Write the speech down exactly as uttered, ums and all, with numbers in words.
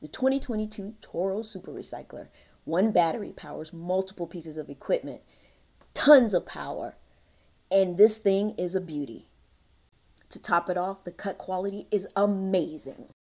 the twenty twenty-two Toro Super Recycler. One battery powers multiple pieces of equipment, tons of power, and this thing is a beauty. To top it off, the cut quality is amazing.